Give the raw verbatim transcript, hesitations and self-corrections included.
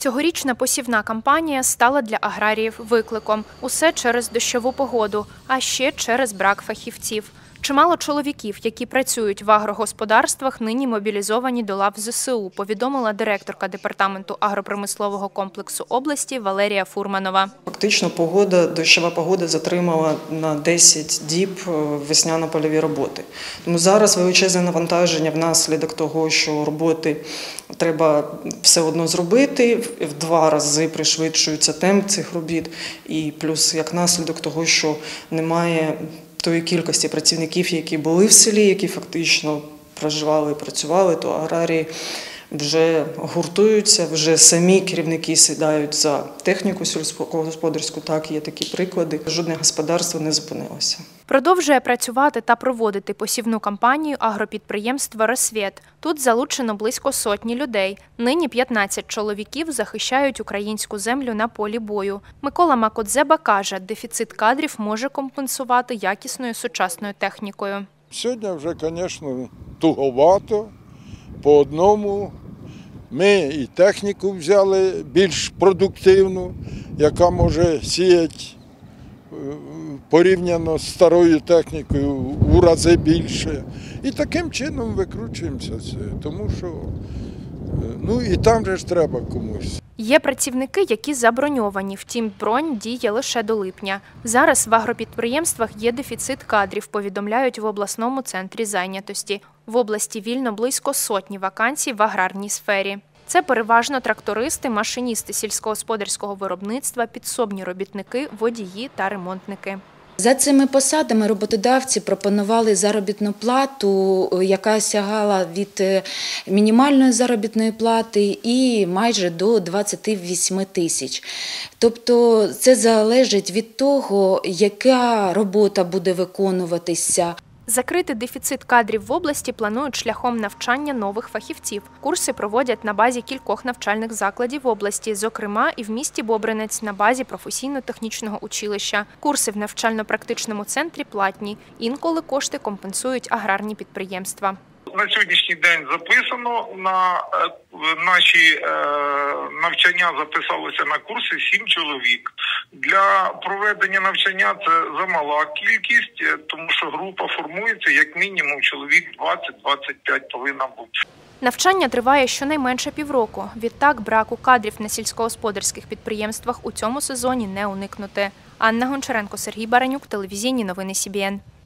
Цьогорічна посівна кампанія стала для аграріїв викликом. Усе через дощову погоду, а ще через брак фахівців. Чимало чоловіків, які працюють в агрогосподарствах, нині мобілізовані до лав зе се у, повідомила директорка департаменту агропромислового комплексу області Валерія Фурманова. Фактично погода, дощова погода затримала на десять діб весняно-польові роботи. Тому зараз величезне навантаження внаслідок того, що роботи треба все одно зробити, в два рази пришвидшується темп цих робіт і плюс як наслідок того, що немає тої кількості працівників, які були в селі, які фактично проживали і працювали, то аграрії вже гуртуються, вже самі керівники сідають за техніку сільськогосподарську, так, є такі приклади. Жодне господарство не зупинилося. Продовжує працювати та проводити посівну кампанію агропідприємство «Росвєт». Тут залучено близько сотні людей. Нині п'ятнадцять чоловіків захищають українську землю на полі бою. Микола Макодзеба каже, дефіцит кадрів може компенсувати якісною сучасною технікою. Сьогодні вже, звісно, туговато. По одному ми і техніку взяли більш продуктивну, яка може сіяти порівняно з старою технікою у рази більше. І таким чином викручуємося, тому що ну, і там же ж треба комусь. Є працівники, які заброньовані, втім бронь діє лише до липня. Зараз в агропідприємствах є дефіцит кадрів, повідомляють в обласному центрі зайнятості. В області вільно близько сотні вакансій в аграрній сфері. Це переважно трактористи, машиністи сільськогосподарського виробництва, підсобні робітники, водії та ремонтники. За цими посадами роботодавці пропонували заробітну плату, яка сягала від мінімальної заробітної плати і майже до двадцяти восьми тисяч. Тобто це залежить від того, яка робота буде виконуватися. Закрити дефіцит кадрів в області планують шляхом навчання нових фахівців. Курси проводять на базі кількох навчальних закладів області, зокрема і в місті Бобринець на базі професійно-технічного училища. Курси в навчально-практичному центрі платні. Інколи кошти компенсують аграрні підприємства. На сьогоднішній день записано, на наші навчання записалося на курси сім чоловік. Для проведення навчання це замала кількість, тому що група формується як мінімум чоловік двадцять-двадцять п'ять повинна бути. Навчання триває щонайменше півроку. Відтак браку кадрів на сільськогосподарських підприємствах у цьому сезоні не уникнути. Анна Гончаренко, Сергій Баранюк, телевізійні новини Сі Бі Ен.